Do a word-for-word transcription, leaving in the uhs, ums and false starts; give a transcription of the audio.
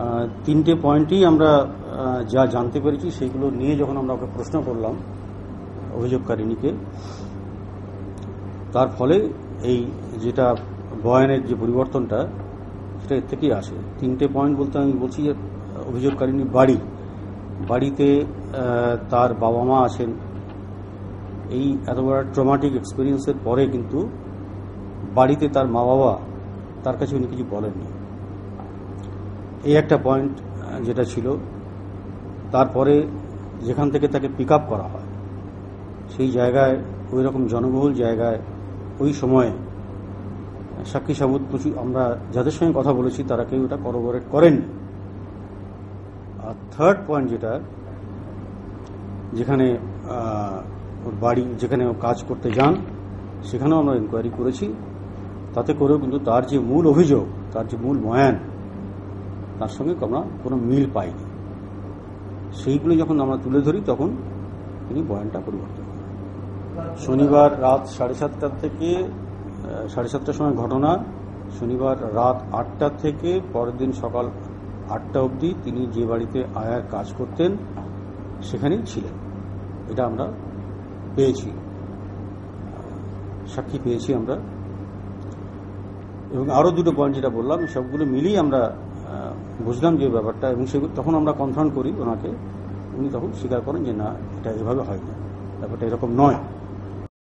তিনটে পয়েন্টই আমরা যা জানতে পেরেছি সেগুলো নিয়ে যখন আমরা ওকে প্রশ্ন করলাম অভিযোগকারিনীকে, তার ফলে এই যেটা বয়ানের যে পরিবর্তনটা সেটা এর থেকেই আসে। তিনটে পয়েন্ট বলতে আমি বলছি যে অভিযোগকারিনীর বাড়ি, বাড়িতে তার বাবা মা আছেন। এই এত বড় ট্রমাটিক এক্সপিরিয়েন্সের পরে কিন্তু বাড়িতে তার মা বাবা তার কাছে উনি কিছু বলেননি, এই একটা পয়েন্ট যেটা ছিল। তারপরে যেখান থেকে তাকে পিক আপ করা হয় সেই জায়গায়, ওই রকম জনবহুল জায়গায় ওই সময়ে সাক্ষী সাবুত প্রচুর, আমরা যাদের সঙ্গে কথা বলেছি তারা কেউ এটা করোবরেট করেননি। আর থার্ড পয়েন্ট যেটা, যেখানে ওর বাড়ি, যেখানে ও কাজ করতে যান, সেখানেও আমরা ইনকোয়ারি করেছি। তাতে করেও কিন্তু তার যে মূল অভিযোগ, তার যে মূল বয়ান, তার সঙ্গে আমরা কোনো মিল পাইনি। সেইগুলো যখন আমরা তুলে ধরি তখন তিনি বয়ানটা পরিবর্তন করেন। শনিবার রাত সাড়ে সাতটার থেকে সাড়ে সাতটার সময় ঘটনা, শনিবার রাত আটটা থেকে পরের দিন সকাল আটটা অবধি তিনি যে বাড়িতে আয়ার কাজ করতেন সেখানেই ছিলেন, এটা আমরা পেয়েছি, সাক্ষী পেয়েছি আমরা। এবং আরও দুটো পয়েন্ট যেটা বললাম, সবগুলো মিলিয়ে আমরা বুঝলাম যে ব্যাপারটা, এবং সে তখন আমরা কনফার্ম করি ওনাকে, উনি তখন স্বীকার করেন যে না, এটা এভাবে হয় না, ব্যাপারটা এরকম নয়।